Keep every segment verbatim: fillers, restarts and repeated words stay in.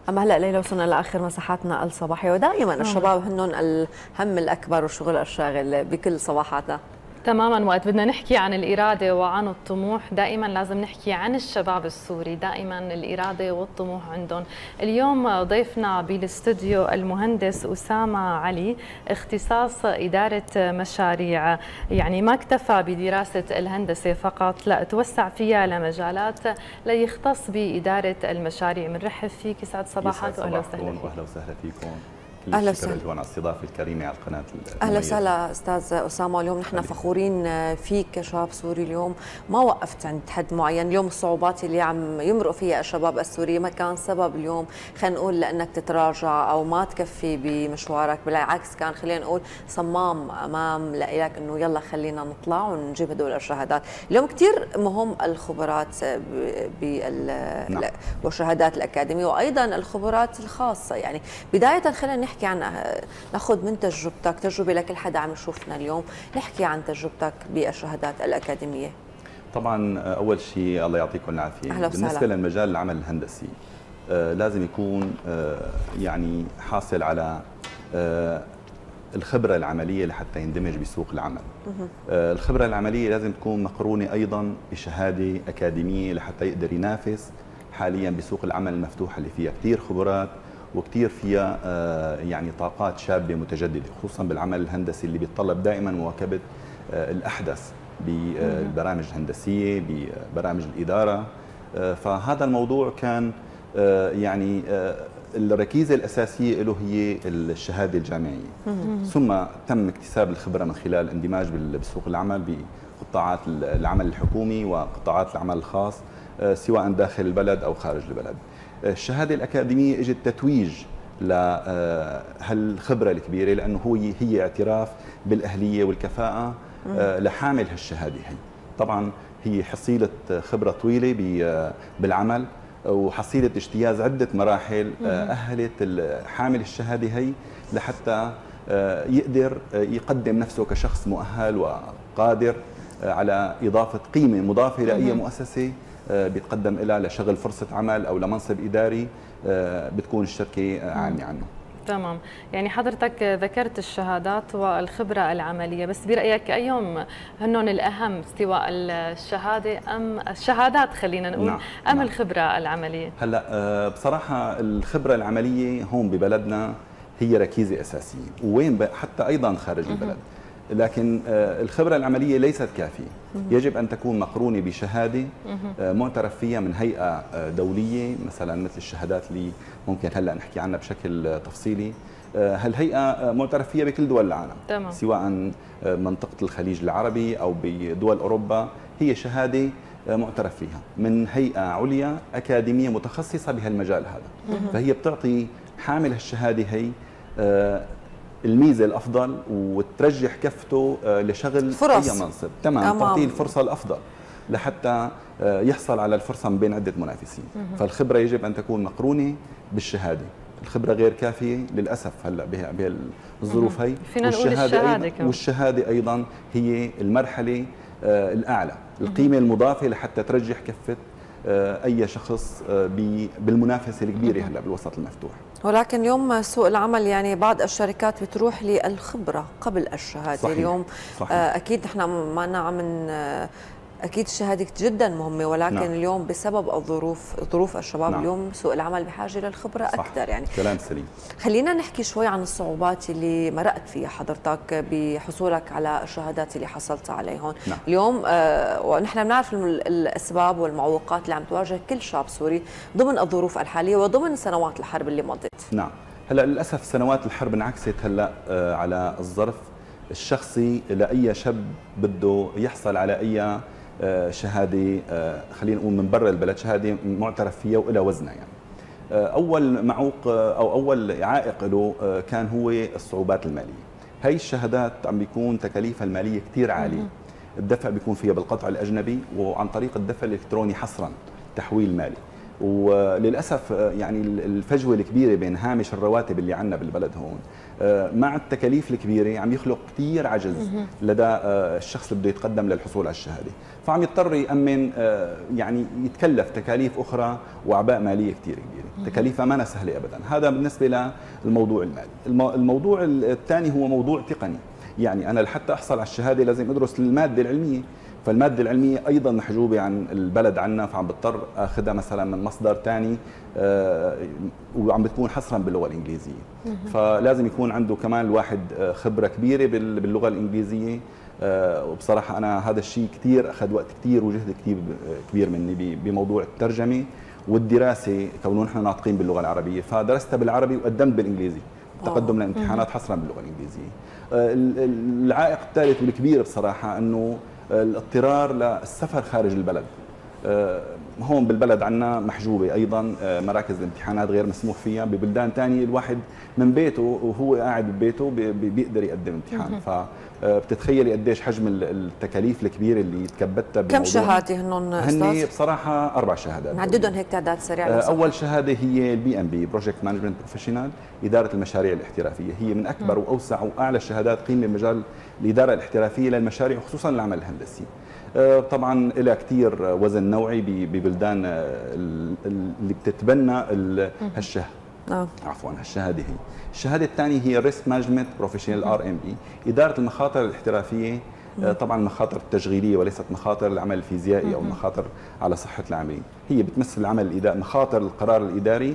أما هلا ليلى وصلنا لاخر مساحاتنا الصباحيه، ودائما الشباب هنن الهم الاكبر والشغل الشاغل بكل صباحاتنا. تماما، وقت بدنا نحكي عن الإرادة وعن الطموح دائما لازم نحكي عن الشباب السوري، دائما الإرادة والطموح عندهم. اليوم ضيفنا بالاستوديو المهندس أسامة علي، اختصاص إدارة مشاريع، يعني ما اكتفى بدراسة الهندسة فقط، لا توسع فيها لمجالات ليختص بإدارة المشاريع. بنرحب فيك، يسعد صباحك واهلا وسهلا فيك. واهلا وسهلا فيكم. اهلا وسهلا على الاستضافه الكريمه على القناه. اهلا وسهلا استاذ اسامه، اليوم نحن فخورين فيك كشاب سوري. اليوم ما وقفت عند حد معين، اليوم الصعوبات اللي عم يمرقوا فيها الشباب السوري ما كان سبب اليوم خلينا نقول لانك تتراجع او ما تكفي بمشوارك، بالعكس كان خلينا نقول صمام امام لك انه يلا خلينا نطلع ونجيب هدول الشهادات. اليوم كثير مهم الخبرات بال نعم. والشهادات الاكاديميه وايضا الخبرات الخاصه. يعني بدايه خلينا نحكي عن ناخذ من تجربتك، تجربه لكل حدا عم يشوفنا اليوم، نحكي عن تجربتك بالشهادات الاكاديميه. طبعا اول شيء الله يعطيكم العافيه، بالنسبه للمجال العمل الهندسي آه لازم يكون آه يعني حاصل على آه الخبره العمليه لحتى يندمج بسوق العمل. آه الخبره العمليه لازم تكون مقرونه ايضا بشهاده اكاديميه لحتى يقدر ينافس حاليا بسوق العمل المفتوحه اللي فيها كثير خبرات وكثير فيها يعني طاقات شابه متجدده، خصوصا بالعمل الهندسي اللي بيتطلب دائما مواكبه الاحدث بالبرامج الهندسيه، ببرامج الاداره. فهذا الموضوع كان يعني الركيزه الاساسيه له هي الشهاده الجامعيه، ثم تم اكتساب الخبره من خلال الاندماج بسوق العمل بقطاعات العمل الحكومي وقطاعات العمل الخاص سواء داخل البلد او خارج البلد. الشهاده الاكاديميه اجت تتويج لهالخبره الكبيره، لانه هو هي اعتراف بالاهليه والكفاءه لحامل هالشهاده. هي طبعا هي حصيله خبره طويله بالعمل وحصيله اجتياز عده مراحل اهلت حامل الشهاده هي لحتى يقدر يقدم نفسه كشخص مؤهل وقادر على اضافه قيمه مضافه لاي مؤسسه بيتقدم لها لشغل فرصة عمل أو لمنصب إداري بتكون الشركة عامة عنه. تمام، يعني حضرتك ذكرت الشهادات والخبرة العملية، بس برأيك أيهم هنن الأهم، سواء الشهادة أم الشهادات خلينا نقول نعم. أم نعم. الخبرة العملية؟ هلا بصراحة الخبرة العملية هون ببلدنا هي ركيزة أساسية، وين حتى أيضا خارج البلد، لكن الخبرة العملية ليست كافية، يجب أن تكون مقرونة بشهادة معترف فيها من هيئة دولية، مثلا مثل الشهادات اللي ممكن هلأ نحكي عنها بشكل تفصيلي. هالهيئة معترف فيها بكل دول العالم، تمام. سواء منطقة الخليج العربي أو بدول أوروبا، هي شهادة معترف فيها من هيئة عليا أكاديمية متخصصة بهالمجال هذا، فهي بتعطي حامل هالشهادة هي الميزه الافضل وترجح كفته لشغل فرص. اي منصب، تمام، تعطيه الفرصه الافضل لحتى يحصل على الفرصه من بين عده منافسين. مم. فالخبره يجب ان تكون مقرونه بالشهاده، الخبره غير كافيه للاسف هلا بهالظروف هي. والشهاده أيضاً والشهاده ايضا هي المرحله الاعلى، القيمه المضافه لحتى ترجح كفه اي شخص بالمنافسه الكبيره هلا بالوسط المفتوح. ولكن اليوم سوق العمل يعني بعض الشركات بتروح للخبره قبل الشهاده. صحيح. اليوم صحيح. اكيد نحن ما عم اكيد الشهاده جدا مهمه، ولكن نعم. اليوم بسبب الظروف ظروف الشباب نعم. اليوم سوق العمل بحاجه للخبره صح. اكثر. يعني كلام سليم. خلينا نحكي شوي عن الصعوبات اللي مرقت فيها حضرتك بحصولك على الشهادات اللي حصلت عليهم. نعم. اليوم آه ونحن بنعرف الاسباب والمعوقات اللي عم تواجه كل شاب سوري ضمن الظروف الحاليه وضمن سنوات الحرب اللي مضت. نعم، هلا للاسف سنوات الحرب انعكست هلا آه على الظرف الشخصي لاي شاب بده يحصل على اي شهاده خلينا نقول من برا البلد، شهاده معترف فيها والها وزنها. يعني اول معوق او اول عائق له كان هو الصعوبات الماليه. هي الشهادات عم بيكون تكاليفها الماليه كثير عاليه، الدفع بيكون فيها بالقطع الاجنبي وعن طريق الدفع الالكتروني حصرا، تحويل مالي، وللاسف يعني الفجوه الكبيره بين هامش الرواتب اللي عندنا بالبلد هون مع التكاليف الكبيره عم يخلق كثير عجز لدى الشخص اللي بده يتقدم للحصول على الشهاده، فعم يضطر يامن يعني يتكلف تكاليف اخرى واعباء ماليه كثير كبيره، تكاليفها ما سهله ابدا. هذا بالنسبه للموضوع المالي. الموضوع الثاني هو موضوع تقني، يعني انا لحتى احصل على الشهاده لازم ادرس الماده العلميه، فالماده العلميه ايضا محجوبه عن البلد عنا، فعم بضطر اخذها مثلا من مصدر ثاني وعم بتكون حصرا باللغه الانجليزيه، فلازم يكون عنده كمان الواحد خبره كبيره باللغه الانجليزيه. وبصراحه انا هذا الشيء كثير اخذ وقت كثير وجهد كثير كبير مني بموضوع الترجمه والدراسه، كونه نحن ناطقين باللغه العربيه، فدرستها بالعربي وقدمت بالانجليزي، تقدم لامتحانات حصرا باللغه الانجليزيه. العائق الثالث والكبير بصراحه انه الاضطرار للسفر خارج البلد. هون بالبلد عندنا محجوبه ايضا مراكز الامتحانات غير مسموح فيها، ببلدان ثانيه الواحد من بيته وهو قاعد ببيته بيقدر يقدم امتحان، فبتتخيلي قديش حجم التكاليف الكبيره اللي تكبدتها. كم شهاده هنن استاذ؟ هن بصراحه اربع شهادات. نعددهم هيك تعداد سريع. اول شهاده هي البي ام بي بروجكت مانجمنت بروفيشنال، اداره المشاريع الاحترافيه، هي من اكبر م. واوسع واعلى الشهادات قيمه بمجال الاداره الاحترافيه للمشاريع وخصوصا العمل الهندسي. طبعا لها كثير وزن نوعي ببلدان اللي بتتبنى هالشه آه. عفوا هالشهاده هي. الشهاده الثانيه هي ريسك مانجمنت بروفيشنال ار ام بي، اداره المخاطر الاحترافيه، طبعا المخاطر التشغيليه وليست مخاطر العمل الفيزيائي او المخاطر على صحه العاملين، هي بتمثل العمل الاداري، مخاطر القرار الاداري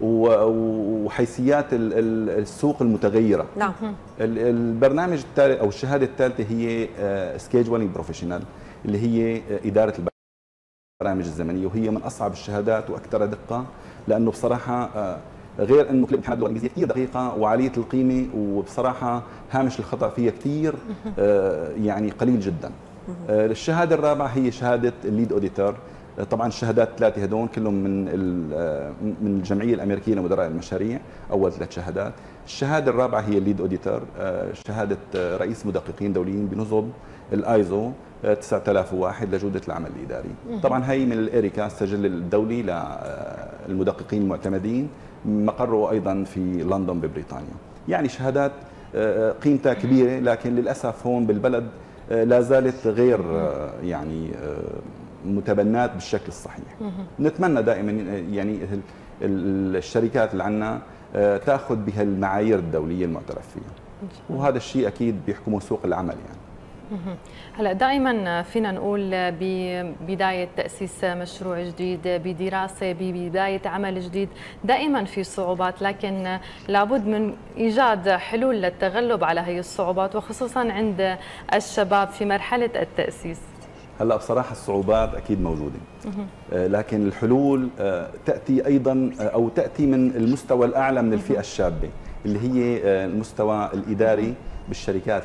وحيثيات السوق المتغيره. نعم. البرنامج الثالث او الشهاده الثالثه هي سكيجولينج بروفيشنال اللي هي اداره البرامج الزمنيه، وهي من اصعب الشهادات واكثرها دقه، لانه بصراحه غير انه كل الامتحانات باللغه الانجليزيه كثير دقيقه وعاليه القيمه، وبصراحه هامش الخطا فيها كثير يعني قليل جدا. الشهاده الرابعه هي شهاده الليد اوديتور، طبعا الشهادات الثلاثه هدول كلهم من من الجمعيه الامريكيه لمدراء المشاريع، اول ثلاث شهادات. الشهاده الرابعه هي الليد اوديتور، شهاده رئيس مدققين دوليين بنظم الايزو تسعة آلاف وواحد لجوده العمل الاداري. طبعا هي من الاريكا السجل الدولي للمدققين المعتمدين، مقره ايضا في لندن ببريطانيا. يعني شهادات قيمتها كبيره، لكن للاسف هون بالبلد لا زالت غير يعني متبنات بالشكل الصحيح. نتمنى دائما يعني الشركات اللي عندنا تاخذ بهالمعايير الدوليه المعترف فيها، وهذا الشيء اكيد بيحكمه سوق العمل يعني. هلا دائما فينا نقول ببدايه تاسيس مشروع جديد، بدراسه، ببدايه عمل جديد، دائما في صعوبات، لكن لابد من ايجاد حلول للتغلب على هي الصعوبات، وخصوصا عند الشباب في مرحله التاسيس. هلا بصراحه الصعوبات اكيد موجوده، لكن الحلول تاتي ايضا او تاتي من المستوى الاعلى من الفئه الشابه اللي هي المستوى الاداري بالشركات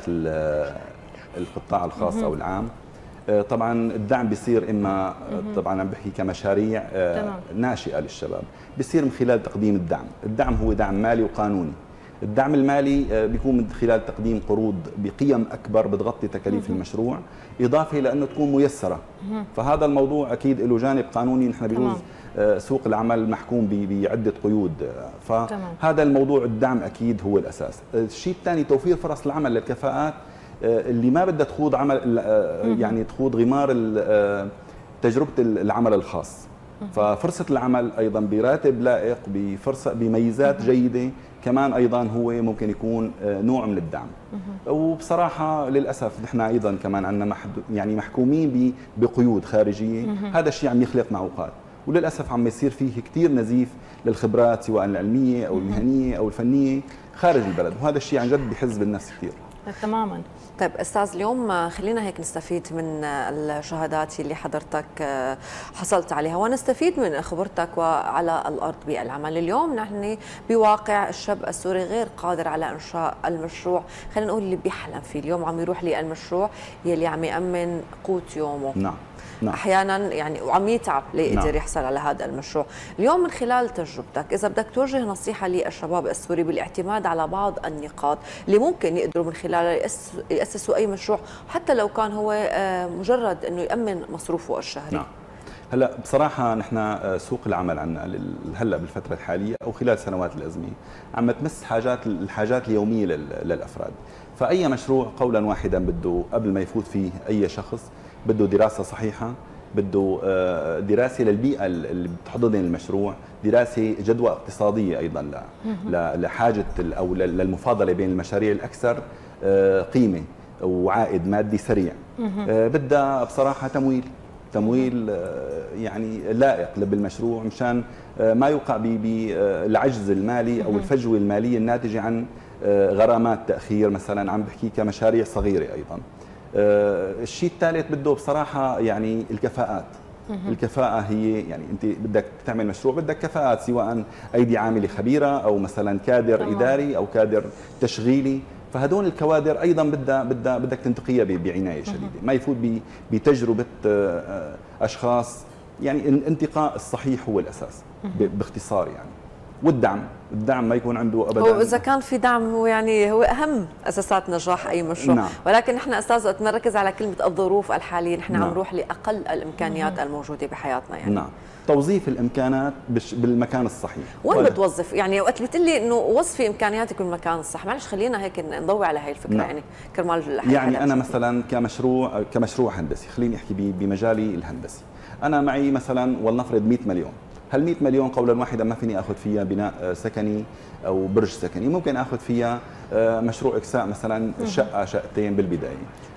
القطاع الخاص او العام. طبعا الدعم بيصير اما طبعا عم بحكي كمشاريع ناشئه للشباب، بيصير من خلال تقديم الدعم، الدعم هو دعم مالي وقانوني. الدعم المالي بيكون من خلال تقديم قروض بقيم اكبر بتغطي تكاليف المشروع، اضافه الى انه تكون ميسره. فهذا الموضوع اكيد له جانب قانوني، نحن بيجوز سوق العمل محكوم بعده قيود، فهذا الموضوع الدعم اكيد هو الاساس. الشيء الثاني توفير فرص العمل للكفاءات اللي ما بدها تخوض عمل يعني تخوض غمار تجربه العمل الخاص، ففرصه العمل ايضا براتب لائق بفرصه بميزات جيده كمان ايضا هو ممكن يكون نوع من الدعم. وبصراحه للاسف نحن ايضا كمان عندنا يعني محكومين بقيود خارجيه، هذا الشيء عم يخلق معوقات، وللاسف عم يصير فيه كثير نزيف للخبرات سواء العلميه او المهنيه او الفنيه خارج البلد، وهذا الشيء عن جد بحز بالنفس كثير. تماما. طيب استاذ، اليوم خلينا هيك نستفيد من الشهادات اللي حضرتك حصلت عليها ونستفيد من خبرتك وعلى الارض بالعمل. اليوم نحن بواقع الشاب السوري غير قادر على انشاء المشروع، خلينا نقول اللي بيحلم فيه، اليوم عم يروح للمشروع يلي عم يامن قوت يومه. نعم. نعم. احيانا يعني وعم يتعب ليقدر نعم. يحصل على هذا المشروع. اليوم من خلال تجربتك اذا بدك توجه نصيحه للشباب السوري بالاعتماد على بعض النقاط اللي ممكن يقدروا من خلالها ياسسوا اي مشروع، حتى لو كان هو مجرد انه يامن مصروفه الشهري. نعم. هلا بصراحه نحن سوق العمل عندنا هلا بالفتره الحاليه او خلال سنوات الازمه عم تمس حاجات الحاجات اليوميه للافراد، فاي مشروع قولا واحدا بده قبل ما يفوت فيه اي شخص بده دراسه صحيحه، بده دراسه للبيئه اللي بتحضن المشروع، دراسه جدوى اقتصاديه ايضا لحاجه او للمفاضله بين المشاريع الاكثر قيمه وعائد مادي سريع. بدها بصراحه تمويل تمويل يعني لائق بالمشروع مشان ما يوقع بالعجز المالي او الفجوه الماليه الناتجه عن غرامات تاخير مثلا، عم بحكي كمشاريع صغيره ايضا. الشيء الثالث بده بصراحه يعني الكفاءات. الكفاءة هي يعني انت بدك تعمل مشروع بدك كفاءات، سواء ايدي عامله خبيره او مثلا كادر طبعا. اداري او كادر تشغيلي، فهدول الكوادر ايضا بدها بدها بدك تنتقيها بعنايه شديده، ما يفوت بتجربه اشخاص. يعني الانتقاء الصحيح هو الاساس باختصار يعني، والدعم، الدعم ما يكون عنده ابدا. هو اذا كان في دعم هو يعني هو اهم اساسات نجاح اي مشروع. نعم. ولكن نحن استاذ وقت نركز على كلمه الظروف الحاليه، نحن نعم. عم نروح لاقل الامكانيات مم. الموجوده بحياتنا يعني. نعم. توظيف الامكانات بالمكان الصحيح. وين ولا. بتوظف؟ يعني وقت بتقول لي انه وظفي امكانياتك بالمكان الصح، معلش خلينا هيك نضوي على هي الفكره. نعم. يعني كرمال يعني انا مثلا كمشروع كمشروع هندسي، خليني احكي بمجالي الهندسي، انا معي مثلا ولنفرض مئة مليون، هال مئة مليون قولا واحدا ما فيني اخذ فيها بناء سكني او برج سكني، ممكن اخذ فيها مشروع اكساء مثلا شقه شقتين بالبدايه،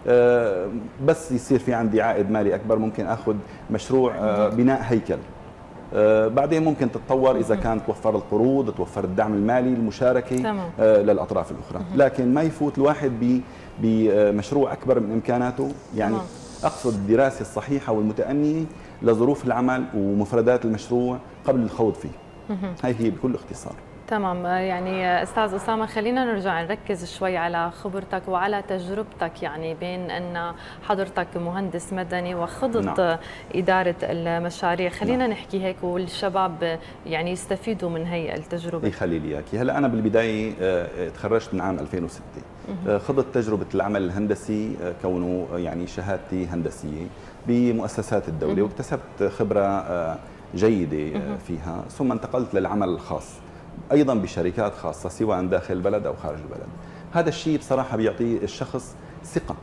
بس يصير في عندي عائد مالي اكبر ممكن اخذ مشروع بناء هيكل. بعدين ممكن تتطور اذا كان توفر القروض، توفر الدعم المالي، المشاركه تمام. للاطراف الاخرى، لكن ما يفوت الواحد بمشروع اكبر من امكاناته. يعني تمام. اقصد الدراسه الصحيحه والمتأنية لظروف العمل ومفردات المشروع قبل الخوض فيه. هاي هي بكل اختصار. تمام. يعني استاذ اسامه خلينا نرجع نركز شوي على خبرتك وعلى تجربتك، يعني بين ان حضرتك مهندس مدني وخضت نعم. اداره المشاريع، خلينا نعم. نحكي هيك والشباب يعني يستفيدوا من هي التجربه. يخلي لي اياكي. هلا انا بالبدايه تخرجت من عام ألفين وستة، خضت تجربه العمل الهندسي كونه يعني شهادتي هندسيه بمؤسسات الدوله، واكتسبت خبره جيده فيها، ثم انتقلت للعمل الخاص ايضا بشركات خاصه سواء داخل البلد او خارج البلد. هذا الشيء بصراحه بيعطي الشخص ثقه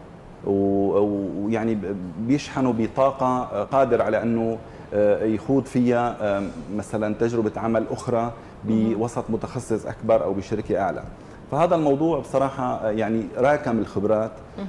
ويعني بيشحنه بطاقه قادر على انه يخوض فيها مثلا تجربه عمل اخرى بوسط متخصص اكبر او بشركه اعلى. فهذا الموضوع بصراحه يعني راكم الخبرات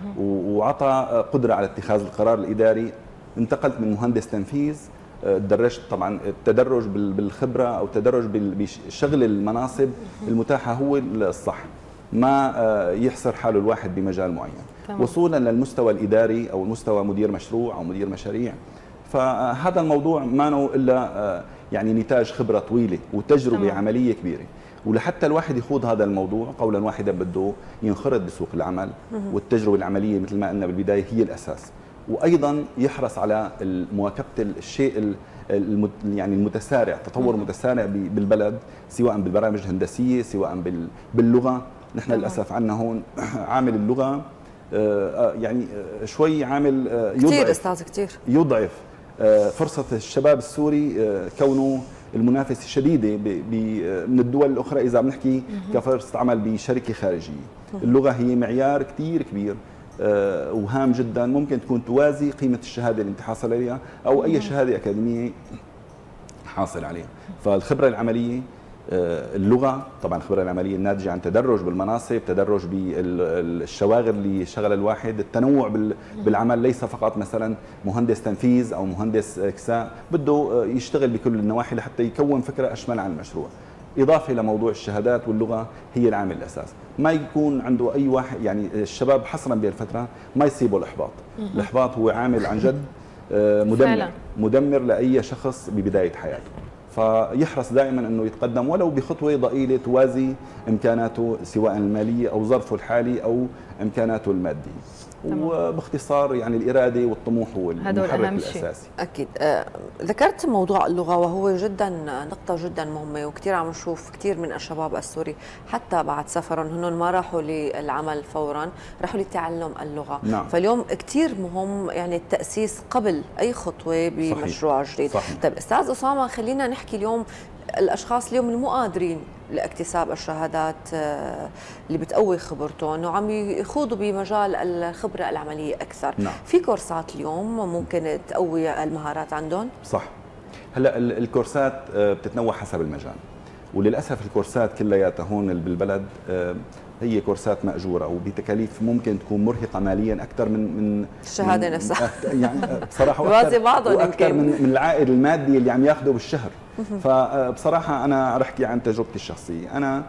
وعطى قدره على اتخاذ القرار الاداري. انتقلت من مهندس تنفيذ، تدرجت طبعا التدرج بالخبره او التدرج بشغل المناصب المتاحه هو الصح، ما يحصر حاله الواحد بمجال معين تمام. وصولا للمستوى الاداري او المستوى مدير مشروع او مدير مشاريع. فهذا الموضوع ما نوع الا يعني نتاج خبره طويله وتجربه تمام. عمليه كبيره، ولحتى الواحد يخوض هذا الموضوع قولا واحدا بده ينخرط بسوق العمل، والتجربه العمليه مثل ما قلنا بالبدايه هي الاساس، وايضا يحرص على مواكبه الشيء يعني المتسارع، تطور متسارع بالبلد سواء بالبرامج الهندسيه سواء باللغه. نحن للاسف عندنا هون عامل اللغه يعني شوي عامل يضعف كثير استاذ كثير يضعف فرصه الشباب السوري كونه المنافسه شديده من الدول الاخرى اذا بنحكي كفرصه عمل بشركه خارجيه. اللغه هي معيار كثير كبير وهام جدا، ممكن تكون توازي قيمه الشهاده اللي انت حاصل عليها او اي شهاده اكاديميه حاصل عليها. فالخبره العمليه، اللغه، طبعا الخبره العمليه الناتجه عن تدرج بالمناصب، تدرج بالشواغل اللي شغل الواحد، التنوع بالعمل، ليس فقط مثلا مهندس تنفيذ او مهندس اكساء، بده يشتغل بكل النواحي لحتى يكون فكره اشمل عن المشروع. إضافة لموضوع الشهادات واللغة هي العامل الأساس، ما يكون عنده أي واحد يعني الشباب حصرا بهالفترة ما يصيبه الإحباط. الإحباط هو عامل عن جد مدمر مدمر لأي شخص ببداية حياته، فيحرص دائما أنه يتقدم ولو بخطوة ضئيلة توازي إمكاناته سواء المالية أو ظرفه الحالي أو إمكاناته المادية. وباختصار يعني الإرادة والطموح هو المحرك الأساسي. أكيد. آه، ذكرت موضوع اللغة وهو جدا نقطة جدا مهمة، وكثير عم نشوف كثير من الشباب السوري حتى بعد سفرهم هن ما راحوا للعمل فورا، راحوا لتعلم اللغة. نعم. فاليوم كثير مهم يعني التأسيس قبل أي خطوة بمشروع صحيح. جديد. صحيح. طيب أستاذ أسامة، خلينا نحكي اليوم الأشخاص اليوم المو قادرين لاكتساب الشهادات اللي بتقوي خبرتهم وعم يخوضوا بمجال الخبرة العملية أكثر. نعم. في كورسات اليوم ممكن تقوي المهارات عندهم؟ صح. هلا الكورسات بتتنوع حسب المجال، وللأسف الكورسات كلياتها هون بالبلد هي كورسات مأجورة وبتكاليف ممكن تكون مرهقة ماليا أكثر من من الشهادة نفسها. يعني بصراحة وأكثر, وأكثر من, من العائد المادي اللي عم ياخده بالشهر. فبصراحة أنا رح أحكي عن تجربتي الشخصية. أنا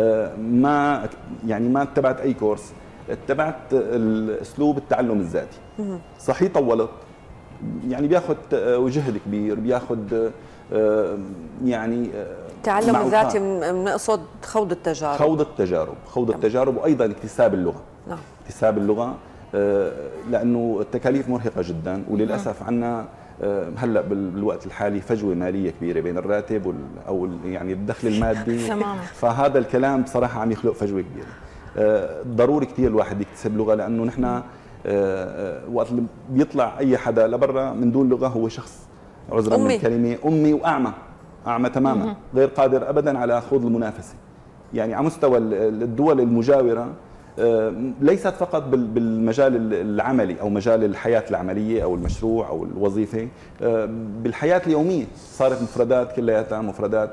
ما يعني ما اتبعت أي كورس، اتبعت الأسلوب التعلم الذاتي. صحيح طولت، يعني بياخذ جهد كبير، بياخذ يعني التعلم الذاتي بنقصد خوض التجارب. خوض التجارب، خوض التجارب وأيضا اكتساب اللغة. نعم. اكتساب اللغة لأنه التكاليف مرهقة جدا، وللأسف عنا هلا بالوقت الحالي فجوه ماليه كبيره بين الراتب وال او يعني الدخل المادي. تماما. فهذا الكلام بصراحه عم يخلق فجوه كبيره. ضروري كثير الواحد يكتسب لغه، لانه نحن وقت اللي بيطلع اي حدا لبرا من دون لغه هو شخص عذرا من الكلمه امي واعمى، اعمى تماما، غير قادر ابدا على خوض المنافسه. يعني على مستوى الدول المجاوره ليست فقط بالمجال العملي او مجال الحياه العمليه او المشروع او الوظيفه، بالحياه اليوميه صارت مفردات كلياتها مفردات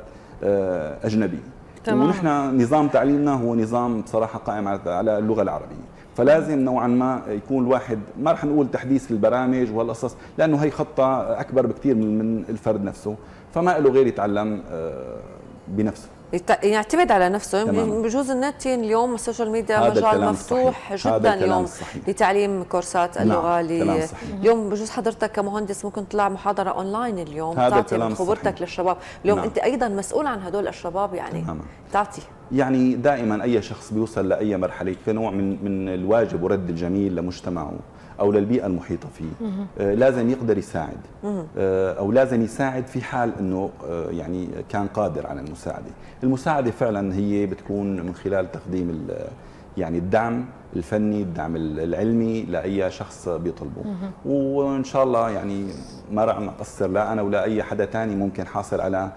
اجنبيه. تمام. ونحن نظام تعليمنا هو نظام بصراحه قائم على اللغه العربيه، فلازم نوعا ما يكون الواحد، ما رح نقول تحديث البرامج والقصص لانه هي خطه اكبر بكثير من الفرد نفسه، فما له غير يتعلم بنفسه، يعتمد على نفسه. بجوز النت اليوم السوشيال ميديا مجال مفتوح صحيح. جدا اليوم صحيح. لتعليم كورسات اللغه. نعم. اليوم بجوز حضرتك كمهندس ممكن تطلع محاضره اونلاين اليوم تعطي من خبرتك للشباب. اليوم نعم. انت ايضا مسؤول عن هدول الشباب، يعني تمام. تعطي يعني دائما اي شخص بيوصل لاي مرحله كنوع من من الواجب ورد الجميل لمجتمعه او للبيئه المحيطه فيه، آه لازم يقدر يساعد، آه او لازم يساعد في حال انه آه يعني كان قادر على المساعده. المساعده فعلا هي بتكون من خلال تقديم يعني الدعم الفني، الدعم العلمي لاي شخص بيطلبه، وان شاء الله يعني ما راح نقصر لا انا ولا اي حدا ثاني ممكن حاصل على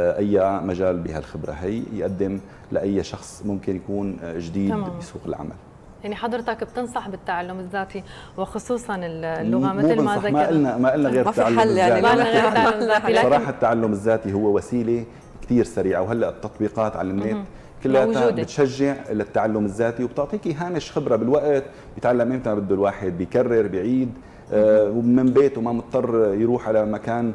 اي مجال بهالخبره هي يقدم لاي شخص ممكن يكون جديد تمام. بسوق العمل. يعني حضرتك بتنصح بالتعلم الذاتي وخصوصا اللغه مثل ما ذكرت؟ ما قلنا ما قلنا غير التعلم الذاتي. يعني ما غير التعلم الذاتي. صراحه التعلم الذاتي هو وسيله كثير سريعه، وهلا التطبيقات على النت كلها بتشجع للتعلم الذاتي وبتعطيكي هامش خبره بالوقت، بيتعلم امتى ما بده الواحد، بيكرر بيعيد ومن بيته ما مضطر يروح على مكان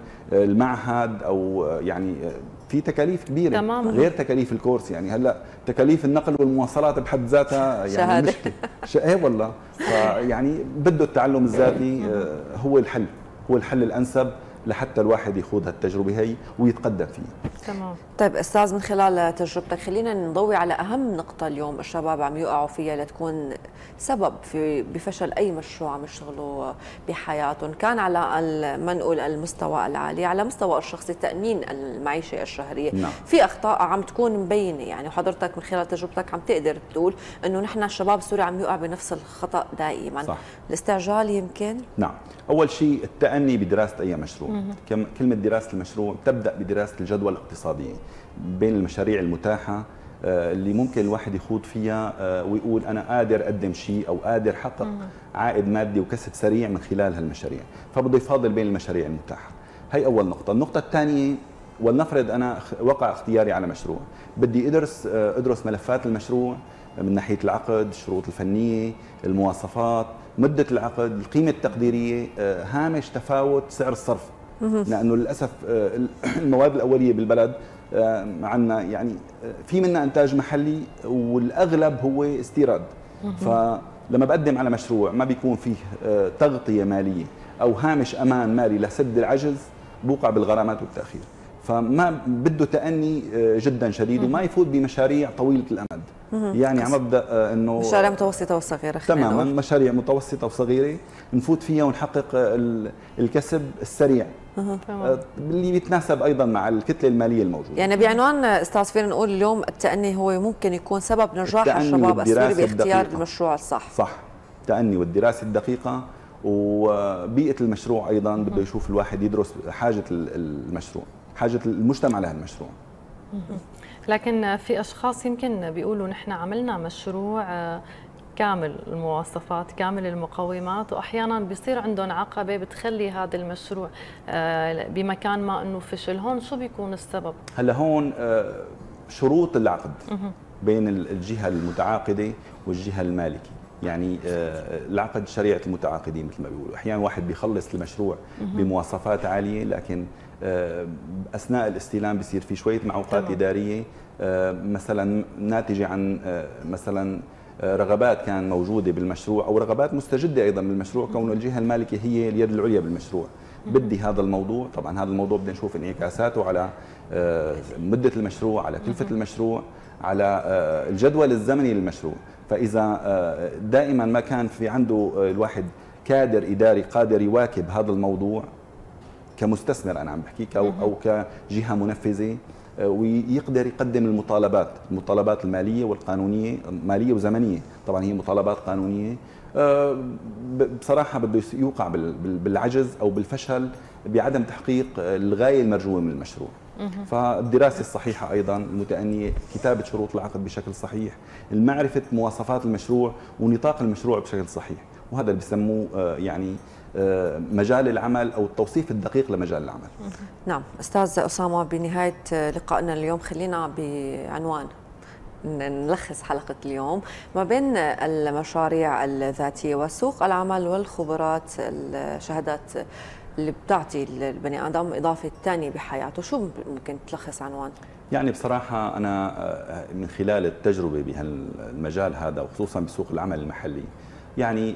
المعهد او يعني في تكاليف كبيره تماما. غير تكاليف الكورس. يعني هلا تكاليف النقل والمواصلات بحد ذاتها يعني مشكله. ايه والله. فيعني بده التعلم الذاتي هو الحل، هو الحل الانسب لحتى الواحد يخوض هالتجربه هي ويتقدم فيه. تمام. طيب استاذ، من خلال تجربتك خلينا نضوي على اهم نقطه اليوم الشباب عم يقعوا فيها لتكون سبب في بفشل اي مشروع عم يشتغلوا بحياتهم، كان على ما نقول المستوى العالي، على مستوى الشخصي تامين المعيشه الشهريه. نعم. في اخطاء عم تكون مبينه، يعني وحضرتك من خلال تجربتك عم تقدر تقول انه نحن الشباب السوري عم يقع بنفس الخطا دائما. صح. الاستعجال يمكن. نعم. اول شيء التأني بدراسه اي مشروع. مم. كلمه دراسه المشروع تبدا بدراسه الجدوى الاقتصاديه بين المشاريع المتاحه اللي ممكن الواحد يخوض فيها ويقول انا قادر اقدم شيء او قادر احقق عائد مادي وكسب سريع من خلال هالمشاريع، فبده يفاضل بين المشاريع المتاحه. هي اول نقطه. النقطه الثانيه، ولنفرض انا وقع اختياري على مشروع، بدي ادرس ادرس ملفات المشروع من ناحيه العقد، الشروط الفنيه، المواصفات، مده العقد، القيمه التقديريه، هامش تفاوت سعر الصرف، لانه للاسف المواد الاوليه بالبلد عندنا يعني في منها انتاج محلي والاغلب هو استيراد. فلما بقدم على مشروع ما بيكون فيه تغطيه ماليه او هامش امان مالي لسد العجز، بوقع بالغرامات والتاخير. فما بده تأني جدا شديد وما يفوت بمشاريع طويلة الأمد. يعني عم ابدا انه مشاريع متوسطه وصغيره تماما، مشاريع متوسطه وصغيره نفوت فيها ونحقق الكسب السريع اللي بيتناسب ايضا مع الكتله الماليه الموجوده. يعني بعنوان استاذ فينا نقول اليوم التأني هو ممكن يكون سبب نجاح الشباب السوري باختيار المشروع الصح. صح، التأني والدراسه الدقيقه وبيئه المشروع ايضا بده يشوف الواحد يدرس حاجه المشروع، حاجه المجتمع لهذا المشروع. لكن في اشخاص يمكن بيقولوا نحن عملنا مشروع كامل المواصفات كامل المقومات واحيانا بيصير عندهم عقبه بتخلي هذا المشروع بمكان ما انه فشل، هون شو بيكون السبب؟ هلا هون شروط العقد بين الجهه المتعاقده والجهه المالكه، يعني العقد شريعه المتعاقدين مثل ما بيقولوا، احيانا واحد بيخلص المشروع بمواصفات عاليه لكن اثناء الاستلام بيصير في شويه معوقات طبعا. اداريه مثلا ناتجه عن مثلا رغبات كان موجوده بالمشروع او رغبات مستجده ايضا بالمشروع، كون الجهه المالكه هي اليد العليا بالمشروع. بدي هذا الموضوع، طبعا هذا الموضوع بدنا نشوف انعكاساته على مده المشروع، على كلفه المشروع، على الجدول الزمني للمشروع. فاذا دائما ما كان في عنده الواحد كادر اداري قادر يواكب هذا الموضوع كمستثمر انا عم بحكيك او او كجهه منفذه، ويقدر يقدم المطالبات، المطالبات الماليه والقانونيه، ماليه وزمنيه، طبعا هي مطالبات قانونيه، بصراحه بده يوقع بالعجز او بالفشل بعدم تحقيق الغايه المرجوه من المشروع. فالدراسه الصحيحه ايضا المتأنيه، كتابه شروط العقد بشكل صحيح، المعرفه مواصفات المشروع ونطاق المشروع بشكل صحيح، وهذا اللي بسموه يعني مجال العمل او التوصيف الدقيق لمجال العمل. نعم استاذ اسامه، بنهايه لقائنا اليوم خلينا بعنوان نلخص حلقه اليوم ما بين المشاريع الذاتيه وسوق العمل والخبرات الشهادات اللي بتعطي البني ادم اضافه ثانيه بحياته، شو ممكن تلخص عنوان؟ يعني بصراحه انا من خلال التجربه بهالمجال هذا وخصوصا بسوق العمل المحلي، يعني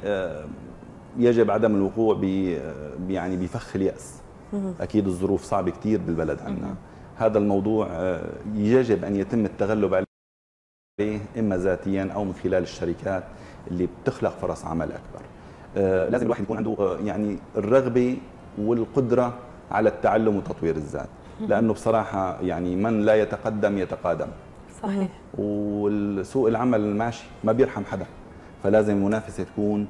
يجب عدم الوقوع ب يعني بفخ اليأس. اكيد الظروف صعبه كثير بالبلد عندنا، هذا الموضوع يجب ان يتم التغلب عليه اما ذاتيا او من خلال الشركات اللي بتخلق فرص عمل اكبر. لازم الواحد يكون عنده يعني الرغبه والقدره على التعلم وتطوير الذات، لانه بصراحه يعني من لا يتقدم يتقادم. صحيح. والسوق العمل ماشي ما بيرحم حدا، فلازم المنافسه تكون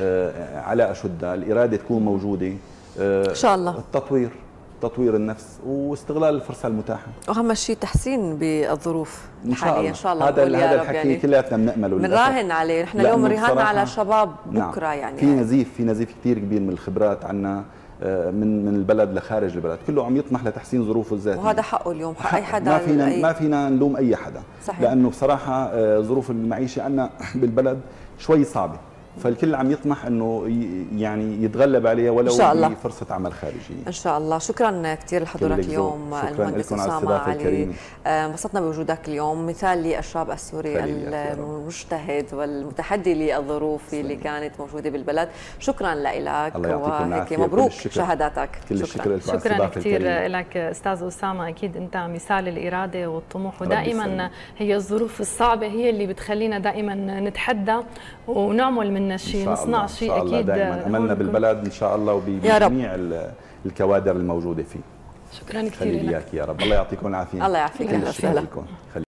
على اشدها، الاراده تكون موجوده ان شاء الله، التطوير تطوير النفس واستغلال الفرصه المتاحه، واهم شيء تحسين بالظروف الحاليه ان شاء الله. هذا هذا الحكي يعني كلياتنا بنامله، بنراهن عليه، نحن اليوم رهنا على شباب بكره. نعم. يعني في نزيف في نزيف كثير كبير من الخبرات عنا من من البلد لخارج البلد، كله عم يطمح لتحسين ظروفه الذاتيه، وهذا حقه اليوم، حق اي حدا. ما فينا أي... ما فينا نلوم اي حدا. صحيح. لانه بصراحه ظروف المعيشه عندنا بالبلد شوي صعبه، فالكل عم يطمح انه يعني يتغلب عليها ولو بفرصه عمل خارجيه. ان شاء الله. شكرا كثير لحضورك اليوم المهندس اسامه علي، انبسطنا بوجودك اليوم، مثال للشاب السوري المجتهد والمتحدي للظروف اللي كانت موجوده بالبلد. شكرا لك وهيك مبروك شهاداتك. كل شكرا شكرا, شكرا كثير لك استاذ اسامه، اكيد انت مثال الاراده والطموح، ودائما هي الظروف الصعبه هي اللي بتخلينا دائما نتحدى ونعمل من شيء، نصنع شيء. اكيد دائما املنا بالبلد ان شاء الله وبجميع الكوادر الموجوده فيه. شكرا كثير لك يا رب، الله يعطيكم العافيه. الله يعافيك. اهلا وسهلا.